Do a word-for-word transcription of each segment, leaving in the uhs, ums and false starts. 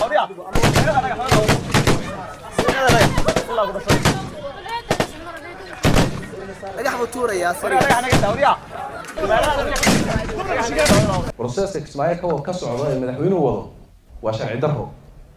بروسيسك اسماعيل كو كسر عضاء مدحوينه وضو وشرع دره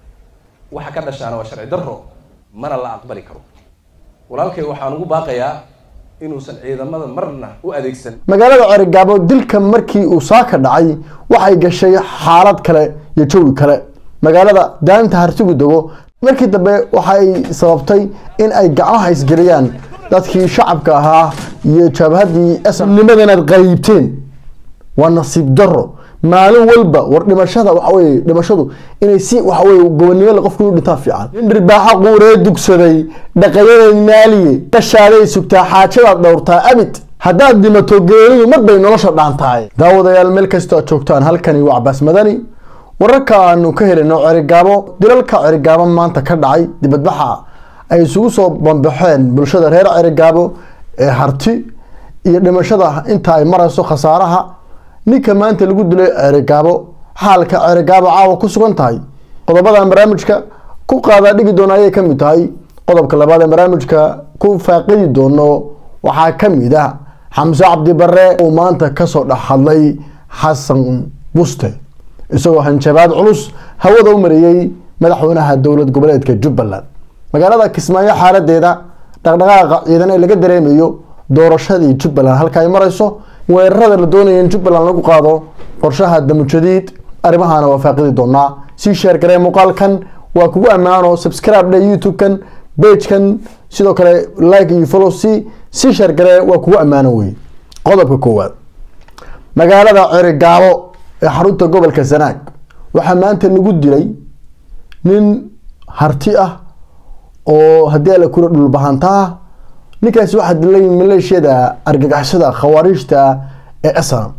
waxa ka dhashaana waa sharci darro mana la aqbali karo walaalkay waxaan ugu baaqayaa inuusan ciidamada marna u adeegsan magaalada Cerigabo dilka markii uu saaka dhacay waxay gashay xaalad kale iyo jawi kale magaalada daanta hartigu dago markii dambe waxay sababtay in ay gacmaha isgeliyaan dadkii shacabka ahaa iyo jabhadii asnimadana qaybteen waa nasiib darro maalin walba war dhimashada waxa way dhimashadu inay si waxa way gobonimo la qofku u dhintaa fiican indhir baaxa quuree dugsaday dhaqayada maaliye qashaaday sugtaa xaajada dhowrtaa abid hadaad dimato geeridu mar bay nolosha dhaantahay daawadayaal meel kasta aad joogtaan halkani waa Cabbaas Madani wararka aanu ka helino Cerigabo dilalka Cerigabo maanta ka dhacay dibadbaxa ay isugu soo banbaxeen bulshada reer Cerigabo ee harti iyo dhimashada inta ay marayso khasaaraha ninka maanta lagu dilay Cerigabo xaalka Cerigabo caawa ku sugan tahay qodobada barnaamijka ku qaada dhigi doona ay kamid tahay qodobka labaad ee barnaamijka ku faaqidi doono waxa kamid ah Xamza Cabdi Barre oo maanta ka soo dhaxadlay Xasan Buste isagoo hanjabaad culus hawada u mariyay madaxweynaha dowlad goboleedka Jubbaland magaalada Kismaayo xaaladeeda dhaqdhaqaaqa ciidan ee laga dareemayo doorashadii Jubbaland halka ay marayso weerarada la doonayo in Jubbaland lagu qaado qorshaha damujadiid arimahaana waa faaqidi doonaa si share garee muuqaalkan waa kugu amaano subscribe dha YouTube kan page kan sidoo kale like iyo follow si si share garee waa kugu amaano way qodobka koowaad magaalada Cerigabo ee xarunta gobolka Sanaag waxa maanta lagu dilay nin harti ah oo hadii la kula dhul bahantaa ninkaas waxa dilay maleeshiyada argagixisada khawaarijta ee Asana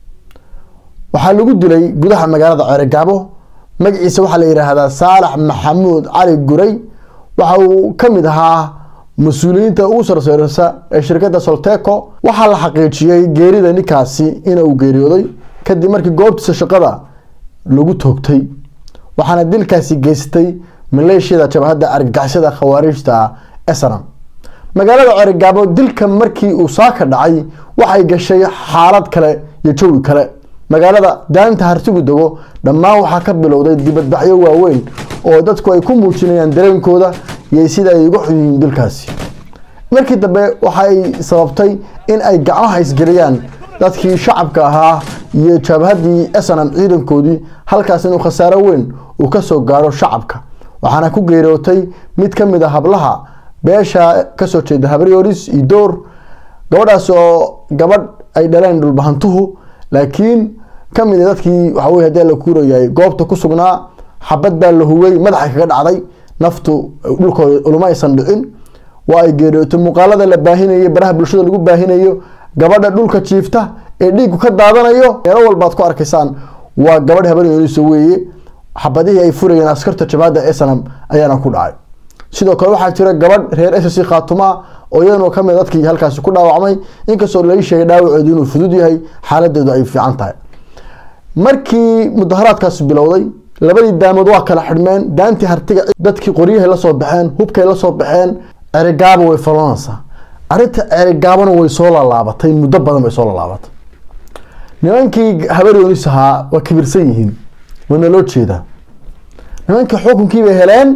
waxa lagu dilay gudaha magaalada Cerigabo magaciisa waxa la yiraahdaa Saalax Maxamuud Cali Guray waxa uu kamid ahaa mas'uuliyiinta ugu sarreeyay ee shirkadda Solteco waxa la xaqiijiyay geerida ninkaasi inuu geeriyooday kadib markii goobtiisa shaqada lagu toogtay waxaana dilkaasi geystay maleeshiyada jabhadda argagixisada khawaarijta Asana magaalada Cerigabo dilka markii uu saaka dhacay waxay gashay xaalad kale iyo jawi kale magaalada daanta hartigu dago dhammaan waxa ka bilowday dibadbaxyo waaweyn oo dadku ay ku muujinayaan dareenkooda iyo sida ay ugu xuyeen dilkaasi markii dambe waxay sababtay in ay gacmaha isgeliyaan dadkii shacabka ahaa iyo jabhadii Asana ciidankoodii halkaas inuu khasaaro weyn uu ka soo gaaro shacabka waxaana ku geeriyootay mid kamid ah hablaha beesha ka soo jeeda Habrioris iyo door gabadhaas oo gabadh ay dhaleen dhul bahantuhu laakiin kamid ah dadkii waxa way hadii la kuurayay goobta ku sugnaa xabad baa la huway madaxa kaga dhacday naftu dhulkooda ulama aysan dhicin waa ay geeriyootay muuqaalada la baahinayo baraha bulshada lagu baahinayo gabadha dhulka jiifta ee dhiigu ka daadanayo meel walba ku arkaysaan waa gabadh Habrioris weeye xabadihii ay furayeen askarta jabhadda Asana ayaana ku dhacay sidoo kale waxa jira gabadh reer S C Khatuma oo iyadoo kamid dadkii halkaas ku dhaawacmay inkastoo la sheegay dhaawaceedu inuu fudud yahay xaaladeedu ay fiican tahay markii mudaharaadkaas bilowday labadii daamood waa kala xidhmeen daantii hartiga dadkii qoryaha la soo baxeen hubkay la soo baxeen Cerigabo way falanaysaa arinta Cerigabona way soo laalaabatay muddo badan bay soo laalaabatay nimankii Habrioris ahaa waa kibirsan yihiin wana loo jeedaa nimankii xukunkii bay heleen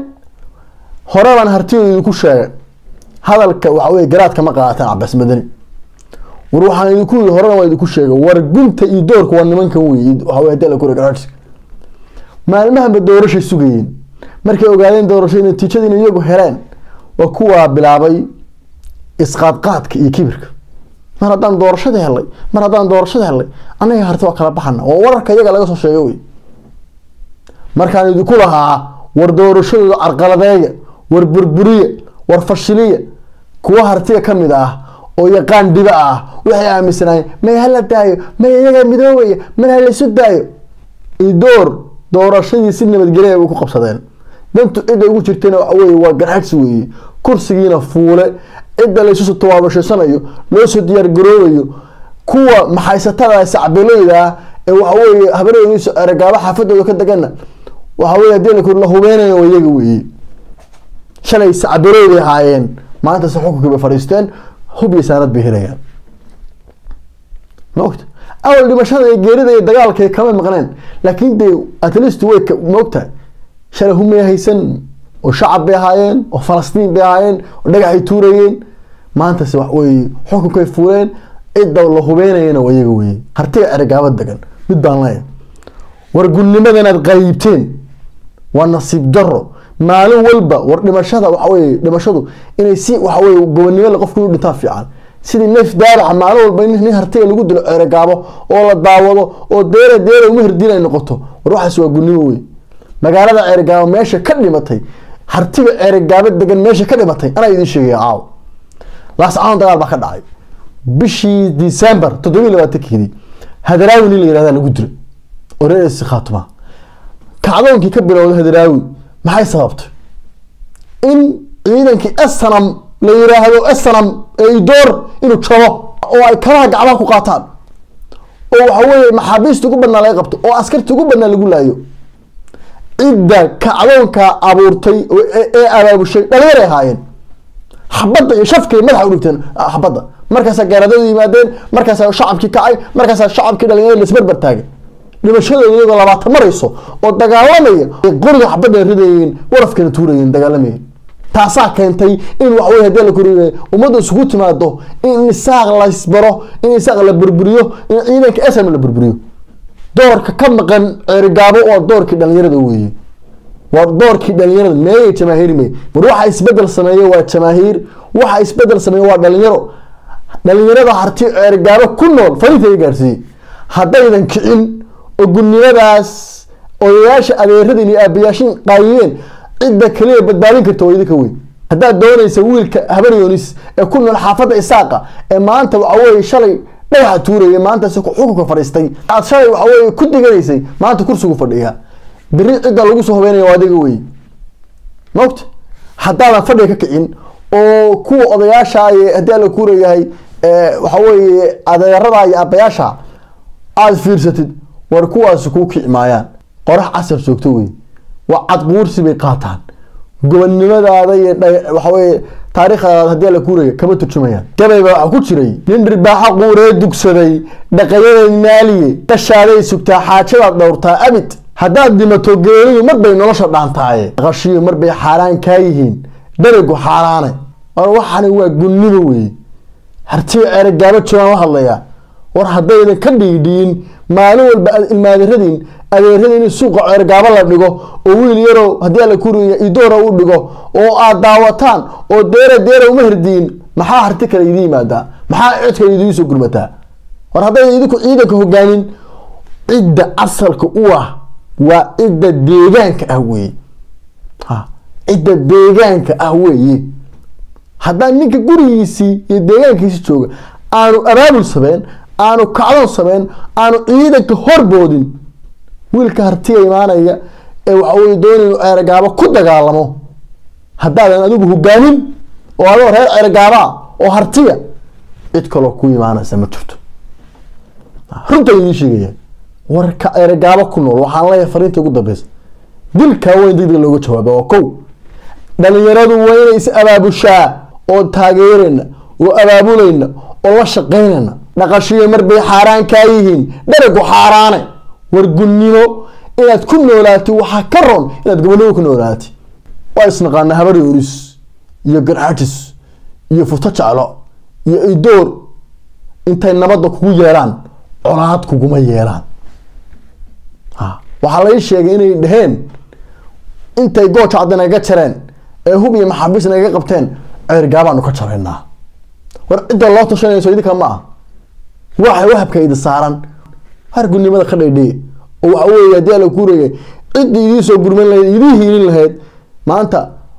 hore baan hartiyadu ku sheegay hadalka waxa way garaadka ma qaataan Cabbaas Madani war waxaan idinku hore waa idinku sheegay war gunta iyo doorka waa nimankan weeyid waxa way hadal ku garaadka maalmaha doorasho sugayeen markay ogaadeen doorashada natiijada iyagu heleen waa kuwa bilaabay isqaad qaadka iyo kibirka mar haddaan doorashada helay mar haddaan doorashada helay anaga harti waa kala baxana oo wararka iyaga laga soo sheegay way markaan idinku lahaa war doorashada arqaladeeya war burburiye war fashiliye kuwa hartiga kamid ah oo yaqaan diba ah waxay aaminsanay ma hala daayo ma iyaga midoobay ma la isu daayo idoor doorashadii si nabadgelyo ay ku qabsadeen dantu cid ugu jirtayna way waa garxags weeye kursigiina fuule cid la isu tawaabashanayo loo soo diyaar garoobayo kuwa maxaysatada sacbilayda ee waxa weeye Habrioris Cerigabo xaafadooda ka dagana waxa weeye hadii la kor la hubeenayo iyaga weeye shalay sacadooday haayeen maanta saxuubka bay fariisteen hub iyo saarad bay helayaan moogta awal dhimashada ay geerida iyo dagaalka kama maqneen laakiin de at least way moogta shalay hum ay haysan oo shacab bay haayeen oo Falastiin bay haayeen oo dhagax ay tuurayeen maanta si wax way xukunkay fuuleen cidda la hubeenayna iyaga weeye hartiga ergaaba dagan mid baan leeyahay war gulnimadan aad qaybteen waa nasiib darro maalin walba war dhimashada waxa weeye dhimashadu inay si waxa weeye gobonimo la qofku u dhintaa fiican sidii neef daaraca maalin walba in hartiga lagu dilo ergaabo oo la daawado oo deere deere uma hirdin ay noqoto war waxaas waa gulnimo weeye magaalada ergaabo meesha ka dhimatay hartiga ergaabo degan meesha ka dhimatay ana idin sheegay aaw laas aan dagaal ba ka dhacay bishii December toddoba iyo labaatan hadraawi la yiraahdo lagu dilo oo reer si khaatuma kacdoonkii ka bilowday hadraawi maxay sababtay in ciidankii asnam la yiraahdo asnam ay door inuu jabo oo ay kala gacmaha ku qaataan oo waxa weeye maxaabiista ugu badnaa laga qabto oo askarta ugu badnaa lagu laayo cidda kacdoonka abuurtay ee abaabushay dhalinyaro ahaayeen xabadda iyo shafkay madaxa u dhigteen xabadda markaas gaaradooda yimaadeen markaas shacabkii kacay markaas shacabkii dhalinyarada la isbarbar taagay dhimashadooda iyagoo labaatan marayso oo dagaalamaya qoriga xabadda ridayeen warafkana tuurayeen dagaalamaya taasaa keentay in wax weeye hadii la koriyo ummadda isugu timaado in isaaq la isbaro in isaaq la burburiyo in ciidanka asam la burburiyo doorka ka maqan ergaabo oo doorkii dhalinyarada weeye waa doorkii dhalinyarada meeyay jamaahiir meey war waxa isbedel sameeyay waa jamaahiir waxa isbedel sameeyay waa dhalinyaro dhalinyarada harti ergaabo ku nool fariintay gaarsiin hadaydan kicin oo gulnimadaas odayaasha adeeradii iyo aabayaashin qaayeen cidda kaliya badbaadin karto way idinka weyn hadaa doonaysa wiilka habaryonis ee ku nool xaafada isaaqa ee maanta waxa weeye shalay dhagax tuuray maanta si ku xukunka fariistay aad shalay waxa weeye ku diganaysay maanta kursigu fadhiya biri cidda lagu soo hubeenayo waa adiga weey moogta hadaa fadhiga ka kicin oo kuwa odayaasha ay hadii la kuurayahay ee waxa weeye adeerada iyo aabayaasha aad fiirsatid war kuwaas ku kicmaayaan qorax casar joogto weey waa cad buursi bay qaataan gobonnimadaada iyo waxa weeye taariikhda hadii la kuurayo kama turjumayaan gabay baa ku jiray nin ribaaxa quuree dugsaday dhaqayada maaliye tashaaday sugtaa xaajada dhowrtaa abid haddaad dhimato geeridu mar bay nolosha dhaantaaye qashiyo mar bay xaaraan ka yihiin darigu xaaraane war waxani waa gunnimo weey hartii ergaabo joogan hadlaya war hadaydan ka dhiidhiin maalin walba ilmaaderadin adeeradin suuqa ergaabo la dhigo oo wiil yaro hadii la kuriyo idoora u dhigo oo aad daawataan oo deere deere uma hirdiin maxaa harti kale idin yimaada maxaa cidka idin soo gurmataa war haday idinku ciidanka hogaamin cidda asalka u ah waa cidda deegaanka ah weey ha cidda deegaanka ah weey haddaan ninka gurigiisii iyo deegaankiisa jooga aanu abaabul sabeen aanu kacdoon sabeen aanu ciidanka horboodin wiilka hartiga imaanaya ee waxa weeye doonaynu ergaabo ku dagaalamo haddaadan adigu hogaamin oo adoo reer ergaaba oo hartiga cid kaloo ku imaanaysa ma jirto runta idin sheegaya warka ergaabo ku nool waxaan leeyahay fariinta ugu dambaysa dilka weyn dib looga jawaabo oo kow dhalinyaradu waa inay is abaabushaa oo taageerayna oo abaabulayna oo la shaqeynayna dhaqashiyo mar bay xaaraan ka yihiin darigu xaaraane war gunnimo inaad ku noolaato waxa ka roon inaad gobonnimo ku noolaato waa isnaqaana habaryonis iyo garxatis iyo futa jaclo iyo idoor intay nabadda kugu yeelaan colaad kuguma yeelaan ha waxa la sheegay inay dhaheen intay gooja cadana ga jareen ee hub iyo maxaabiis naga qabteen ergaabaanu ka jareynaa war cidda loo tashanayso idinka ma ah waxa wahabka idin saaran har gunnimada ka dhaydhay oo waxa weeye hadii la kuurayay cid idin soo gurman lahayd idin hiilin lahayd maanta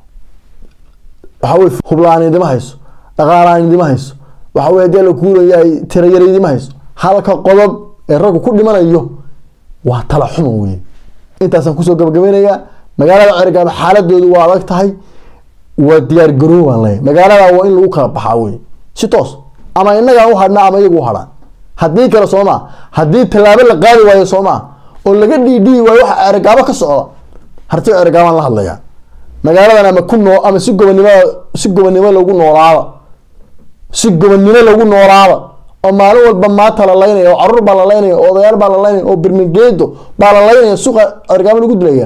waxa weeye hublaan idin ma hayso dhaqaalaan idin ma hayso waxa weeye hadii la kuurayay tirayar idin ma hayso halka qodob ee rag ku dhimanayo waa tala xumo weey intaasaan ku soo gabagabeynaya magaalada ergaabo xaaladoodu waa adag tahay waa diyaar garoowan leh magaalada waa in lagu kala baxaa weey si toos ama inaga u hadna ama iyagu hadaan hadii kala Soomaa hadii talaabo la qaadi waayo Soomaa oo laga dhiidhii waayo waxa ergaabo ka socda harti ergaaman la hadlaya magaaladana ama ku noo ama si gobonimo si gobonimo lagu noolaado si gobonimo lagu noolaado oo maalin walba maanta la leenayo oo carruur baa la leenayo oo odayaal baa la leenayo oo birmigeedo baa la leenayo suuqa ergaaman lagu dilaya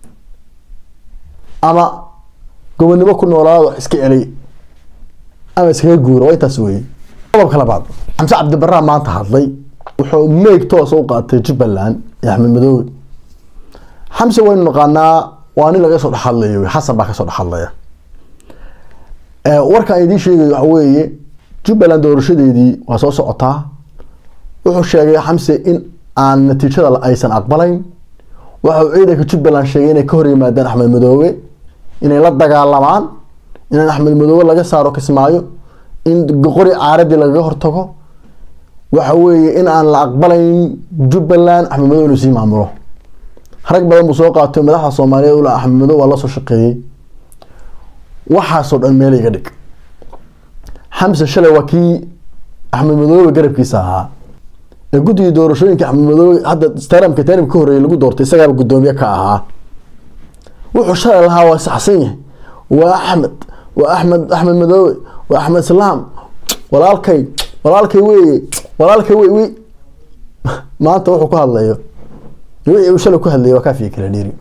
ama gobonimo ku noolaado iska celay ama iska guuro way taas weey qodobka labaad Xamse Cabdi Barre maanta hadlay wuxuu meeg toos u qaatay Jubbaland iyo Axmed Madoobe Xamse waynu naqaanaa waa nin laga soo dhaxlayo Xasan baa ka soo dhaxlaya ee warka ay idin sheegay waxa weeye Jubbaland doorashadeedii waa soo socotaa wuxuu sheegay Xamse in aan natiijada la aysan aqbalayn waxa uu ciidanka Jubbaland sheegay inay ka hor yimaadaan Axmed Madoobe inay la dagaalamaan in Axmed Madoobe laga saaro Kismaayo in qori caaradii laga hortago waxa weeye in aan la aqbalayn Jubbaland Axmed Madoobe inuu sii maamulo rag badan buu soo qaatay madaxda Soomaaliyeed oo Axmed Madoobe waa la soo shaqeeyay waxa soo dhan meel iga dhig Xamse shalay waa kii Axmed Madoobe garabkiisa ahaa ee guddiga doorashooyinka Axmed Madoobe hadda staramka tarimka horeeyay lagu doortay isaga gudoomiye ka ahaa wuxuu shalay lahaa waa saxsan yahay waa Axmed waa Axmed Axmed Madoobe waa Axmed Salaam walaalkay walaalkay weeye walaalkay weey maanta wuxuu ku hadlayo wixii uu shalay ku hadlayo waa ka fiikira dhiri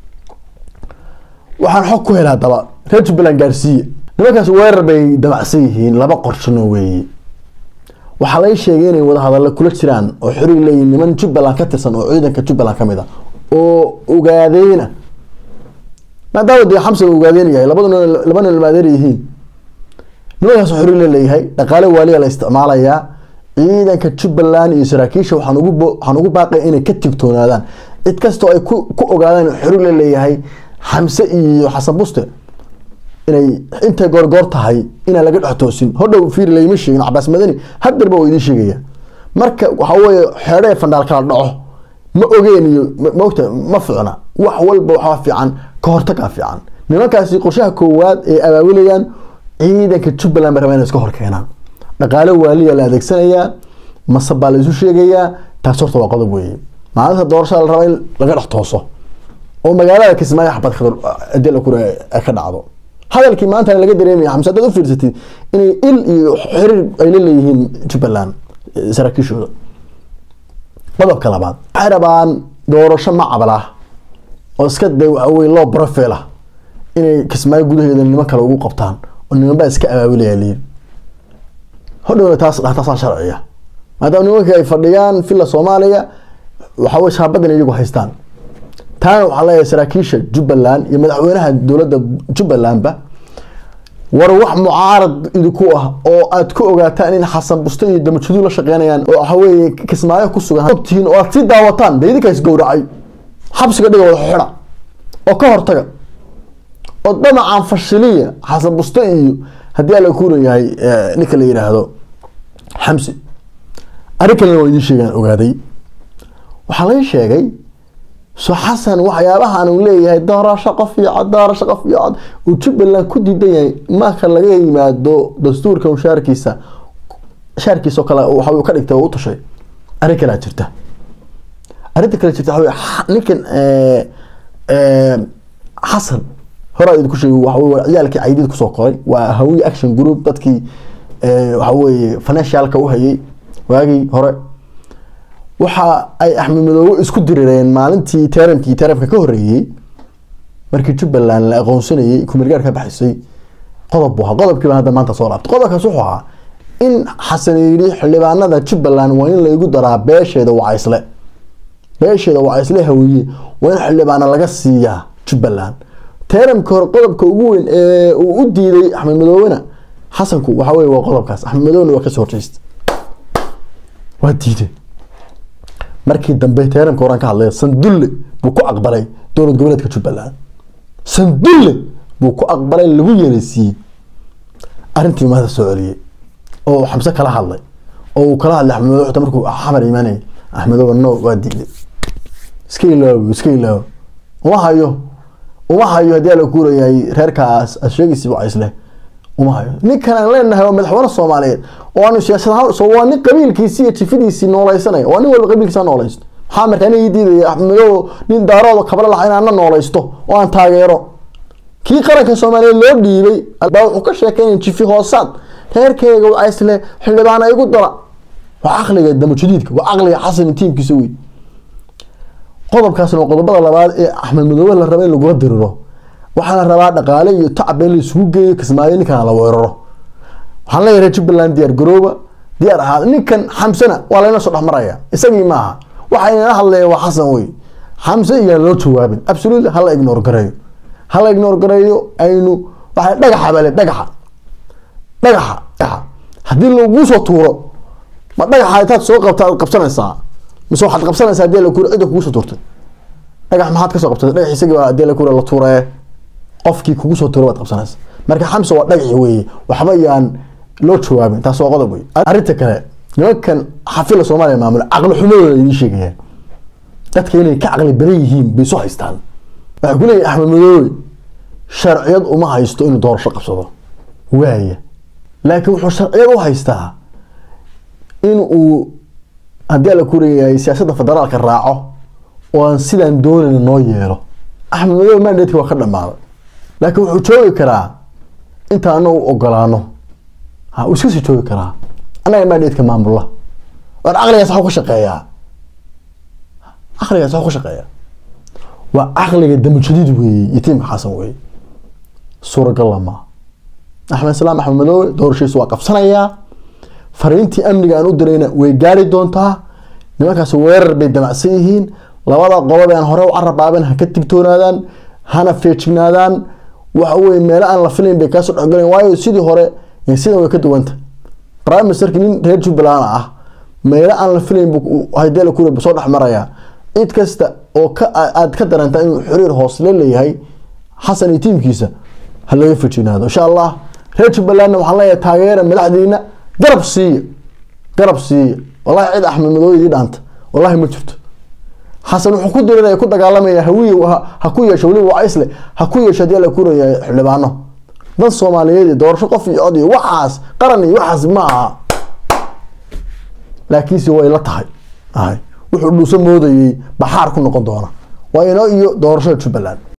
waxaan xog ku helaa daba reer Jubbaland gaarsiiye nimankaas weerar bay dabacsan yihiin laba qorshano weeye waxa la sheegay inay wada hadal kula jiraan oo xiriir leeyihiin niman Jubbaland ka tirsan oo ciidanka Jubbaland kamid ah oo ogaadeyna maadaama dee Xamse uu ogaadeen yahay labaduna labana ilmaadeer yihiin nimankaas xiriir leeyahay dhaqaale waaliga la isticmaalayaa ciidanka Jubbaland iyo saraakiisha waxaan ugu waxaan ugu baaqay inay ka tigtoonaadaan cid kasto ay ku ku ogaadaan xiriir leeyahay Xamse iyo Xasan Buste inay inta goor-goor tahay ina laga dhaxtoosin hodhow fiir leeyma sheegin Cabbaas Madani haddaba way idin sheegaya marka waxa weeye xeeray fandhaal kala dhaco ma ogeeniyo ma ogta ma fiicna wax walba waxa fiican ka hortag fiican nimankaasi qorshaha koowaad ee abaawilayaan ciidanka Jubbaland marwaan iska hor keenaan dhaqaale waaliga la adeegsanaya masabal isu sheegaya taas horta waa qodob weeye maalinta doorashada la rabay laga dhaxtooso oo magaalada Kismaayo xabad khadar adil ku ka dhacdo hadalkii maanta laga dareemay Xamse dad u fiirsatay inay il iyo xiriir ay leeyihiin Jubbaland saraakiishooda qodobka labaad arabaan doorasho ma cabala oo iska day way loo profile inay Kismaayo gudaheeda nima kale ugu qabtaan oo nima baa iska abaabuleyeen hodhow taas taas sharciya maadaama nimanka ay fadhiyaan filla Soomaaliya waxa way shaabadan iyagu haystaan taan waxa la saraakiisha Jubbaland iyo madaxweynaha dawladda Jubbaland ba war wax mucaarad idinku ah oo aad ku ogaataan in Xasan Buste iyo Damajudu la shaqeynayaan oo waxa weeye Kismaayo ku sugan ogtiin oo aad si daawataan deedinka is gowracay xabsiga dhiga wada xira oo ka hortaga oo dhammaan fashiliya Xasan Buste iyo hadii la ku leeyahay ninka la yiraahdo Xamse arinkana way idin sheegan ogaaday waxa la sheegay soo Xasan waxyaabaha uu leeyahay doorasho qof iyo doorasho qof iyo uu Jubbaland ku diiday ma ka laga yimaado dastuurka mushaarkiisa sharkiisa kala waxa uu ka dhigtay oo u tashay arin kala jirta arinta kala jirta waxa ninkan ee ee Xasan hore idinku sheegay waxa uu ciyaalkii ciidid ku soo qoray waa Hawi Action Group dadkii ee waxa weeye financialka u hayay waagi hore waxa ay Axmed Madoobe isku dirireen maalintii tarantii taranka ka horeeyay markii Jubbaland la aqoonsanayay kumirgaar ka baxisay qodob buu qodobkii hadda maanta soo laabtay qodobkaas wuxuu ahaa in Xasan yiri xildhibaanada Jubbaland waa in la igu daraa beesheeda waa isla beesheeda waa isla hawiye waa in xildhibaana laga siiyaa Jubbaland taranka hor qodobka ugu weyn ee uu u diiday Axmed Madoobe Xasanku waxa weeye waa qodobkaas Axmed Madoobe waa ka soo horjeestay waa diiday markii dambe taranka oran ka hadlay sandulle buu ku aqbalay dowlad goboleedka Jubbaland sandulle buu ku aqbalay lagu yeelay arintii maada soo celiyay oo Xamse kala hadlay oo kala hadlay Axmed Madoobe markuu xamar iimaanay Axmed Madoobe no waa diiday iska ilaaw iska ilaaw uma hayo uma hayo hadii la ku leeyahay reerkaas asheegisi waa isla uma hayo ninkan aan leenahay madaxweynaha Soomaaliyeed oo aanu siyaasadaha soo waa nin qabiilkiisa iyo tifidiisa noolaysanay oo nin walba qabiilkiisa noolaysto xamarka aniga diiday axmedow nin daarooda kabla laha inaan noolaysto oo aan taageero kii qaranka Soomaaliyeed loo dhiibay baa wuxuu ka sheekeeyay jifi hoosaad heerkayga waa isle xildhibaan ay ugu dara waa aqliga damo jadiidka waa aqliga xasan tiimkiisa weey qodobkaasna qodobada labaad ee Axmed Madoobe la rabay in lagu diriro waxa la rabaa dhaqaale iyo tacab in la isugu geeyo Kismaayo ninkan la weeraro waxaan la yaray Jubaland diyaar garooba diyaar ahaa ninkan Xamsana waa la ina soo dhaxmaraya isagii maaha waxa ina hadlayay waa Xasan weey Xamsa iyo loo jawaabin absolutely hal ignore gareeyo hal ignore gareeyo aynu waxa dhagaxa bale dhagaxa dhagaxa hadii lagu soo tuuro ma dhagaxa intaad soo qabtaa qabsanaysaa mise waxaad qabsanaysaa hadii la kuuro cid kugu soo tuurtay dhagax maxaad ka soo qabtay dhagax isaga waa hadii la kuuro la tuuray qofkii kugu soo tuuro waad qabsanaysaa marka Xamsa waa dhagax weey waxba yaan loo jawaabin taas waa qodob weey arinta kale nimankan xafil Soomaaliya maamul aqal xumadooda idin sheegayaan dadka inay ka aqal badan yihiin bay soo haystaan waxa kulay Axmed Madoobe sharciyad uma haysto inuu doorasho qabsado waaya laakiin wuxuu sharciyad u haystaa in uu hadii la kuuriyay siyaasadda federaalka raaco oo aan sidaan doonayn noo yeelo Axmed Madoobe mandate waa ka dhamaaday laakiin wuxuu joogi karaa inta aanu ogolaano ha uu iska sii joogi karaa anaga mandate maamulla war aqligaas waxa ku shaqeeyaa aqligaas waxa ku shaqeeyaa waa aqliga damo jadiid weey yatiim xasan weey suuragal lama Axmed Salaam Axmed Madoobe doorashiisa waa qabsanayaa fariintii amniga aan u dirayna way gaari doontaa nimankaas weerar bay damacsan yihiin labada qodob aan hore u carabaaban ha ka tigtoonaadaan hana feejignaadaan waxa weey meel aan la filayn bay ka soo dhaxgaleen waayo sidii hore in sida way ka duwanta prime minister kin reer Jubaland ah meel aan la filayn buu hay'ad la kuuro soo dhaxmaraya cid kasta oo ka aad ka daranta inuu xiriir hoos leeyahay Xasan iyo tiimkiisa hal laga feejignaado insha Allah reer Jubaland waxa la yahay taageero madaxdiina garab siiyo garab siiyo wallahi cid Axmed Madoobe dhaanta wallahi ma jirto Xasan wuxuu ku diray ku dagaalamaya hawiye ha ku yeesho wali waa isle ha ku yeesho hadii la kuurayo xildhibaano dad Soomaaliyeed doorasho qof iyo cod iyo waxaas qaran iyo waxaas ma aha laakiin si way la tahay ay wuxuu dhuuso moodayay baxaar ku noqon doona waa inoo iyo doorasho Jubaland